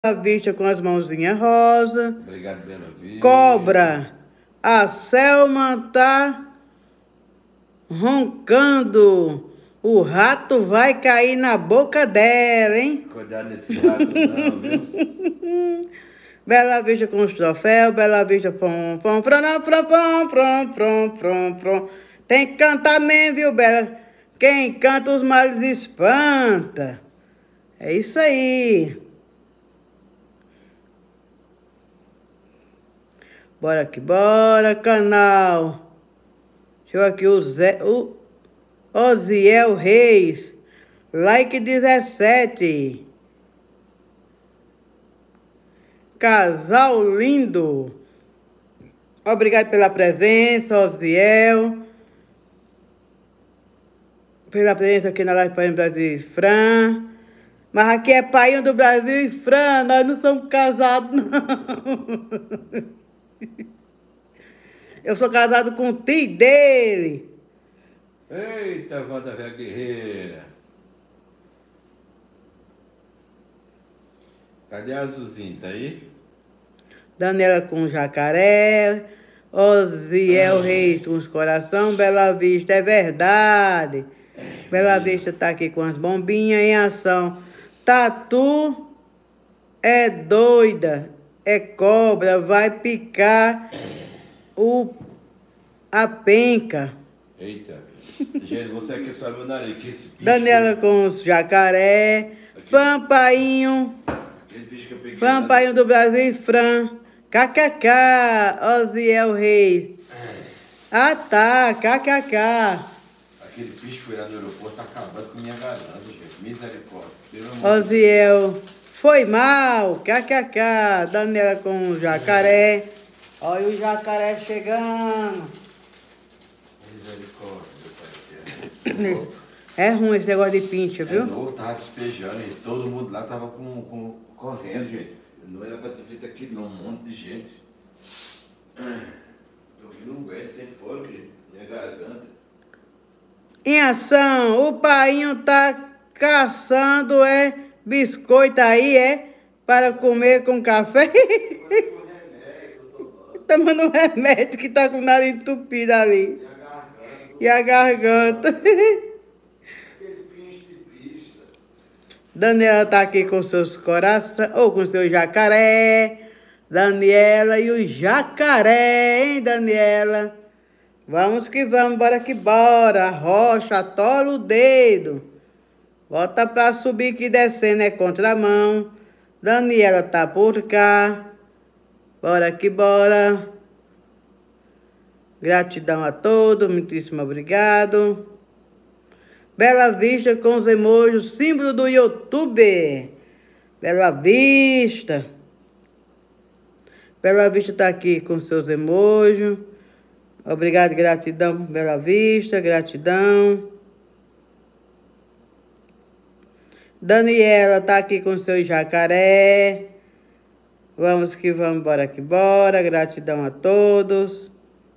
Vista com as mãozinhas rosa. Obrigado, Bela Vista. Cobra, a Selma tá roncando. O rato vai cair na boca dela, hein? Cuidado nesse rato não, viu? Bela Vista com os troféus, Bela Vista, pom, pom, prom, prom, prom, prom, prom, prom, prom. Tem que cantar mesmo, viu, Bela? Quem canta os males espanta. É isso aí. Bora que bora, canal. Deixa eu aqui o Osiel Reis. Like 17. Casal lindo. Obrigado pela presença, Osiel. Pela presença aqui na live Painho do Brasil e Fran. Mas aqui é Painho do Brasil e Fran. Nós não somos casados, não. Eu sou casado com o tio dele. Eita, Wanda Velha Guerreira. Cadê a Azulzinha? Tá aí? Daniela com jacaré. Osiel Reis com os coração. Bela Vista, é verdade. Bela Vista tá aqui com as bombinhas em ação. Tatu é doida. É cobra, vai picar a penca. Eita. Gente, você quer saber o nariz? Que esse bicho... Daniela com os jacaré. Fampainho. Aquele bicho que eu peguei... Fampainho do Brasil e Fran. KKK. Osiel Reis. Ah, tá. KKK. Aquele bicho foi lá no aeroporto, tá acabando com minha garganta, gente. Misericórdia. Osiel. Foi mal. KKK. Daniela com o jacaré. Olha o jacaré chegando. Misericórdia. É ruim esse negócio de pincha, viu? É novo, tava despejando e todo mundo lá tava correndo, gente. Não era pra ter feito aquilo, não, um monte de gente. Tô aqui não aguento, sem fora, minha garganta. Em ação, o painho tá caçando, biscoito aí, para comer com café. Tomando remédio que tá com o nariz entupido ali. E a garganta. Daniela tá aqui com seus corações, ou com seu jacaré. Daniela e o jacaré, hein, Daniela? Vamos que vamos, bora que bora. Rocha, atola o dedo. Bota pra subir que descendo é contramão. Daniela tá por cá. Bora que bora. Gratidão a todos, muitíssimo obrigado. Bela Vista com os emojis, símbolo do YouTube. Bela Vista. Bela Vista tá aqui com seus emojis. Obrigado, gratidão, Bela Vista, gratidão. Daniela tá aqui com seu jacaré. Vamos que vamos, bora que bora. Gratidão a todos.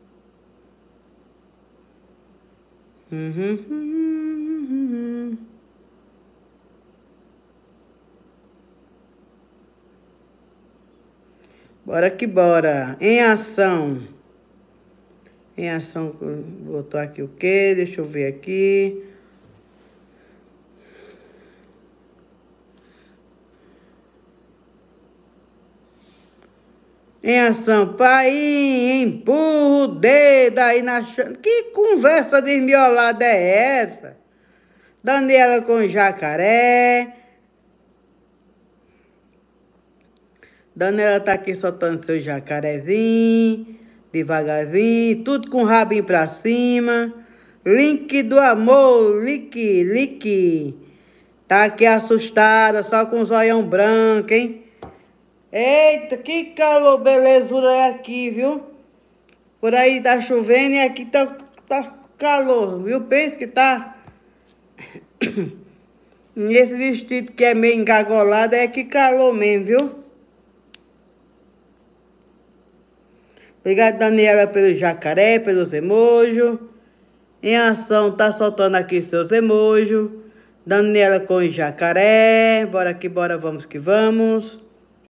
Bora que bora. Em ação. Em ação, botou aqui o quê? Deixa eu ver aqui. Em ação, pai, empurra o dedo aí na chama. Que conversa desmiolada é essa? Daniela com jacaré. Daniela tá aqui soltando seu jacarezinho, devagarzinho, tudo com o rabinho pra cima. Link do amor, link. Tá aqui assustada, só com o zoião branco, hein? Eita, que calor, belezura é aqui, viu? Por aí tá chovendo e aqui tá calor, viu? Pensa que tá... Nesse vestido que é meio engagolado, é que calor mesmo, viu? Obrigado, Daniela, pelo jacaré, pelos emojis. Em ação, tá soltando aqui seus emojis. Daniela com jacaré. Bora que bora, vamos que vamos.